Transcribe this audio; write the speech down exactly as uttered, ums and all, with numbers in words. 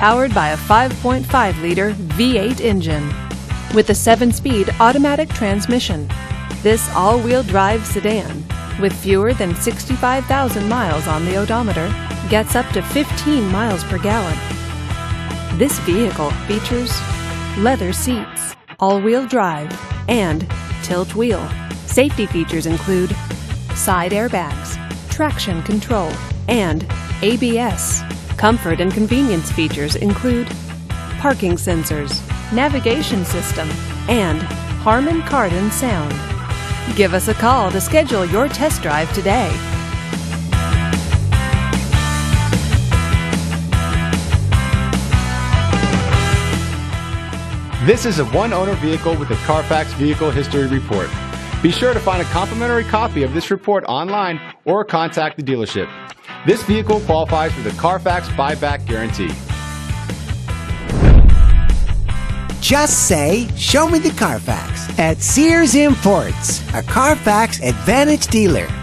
powered by a five point five liter V eight engine. With a seven-speed automatic transmission, this all-wheel drive sedan, with fewer than sixty-five thousand miles on the odometer, gets up to fifteen miles per gallon. This vehicle features leather seats, all-wheel drive, and tilt wheel. Safety features include side airbags, traction control, and A B S. Comfort and convenience features include parking sensors, navigation system, and Harman Kardon sound. Give us a call to schedule your test drive today. This is a one-owner vehicle with a Carfax Vehicle History Report. Be sure to find a complimentary copy of this report online or contact the dealership. This vehicle qualifies for the Carfax Buyback Guarantee. Just say, "Show me the Carfax" at Sears Imports, a Carfax Advantage dealer.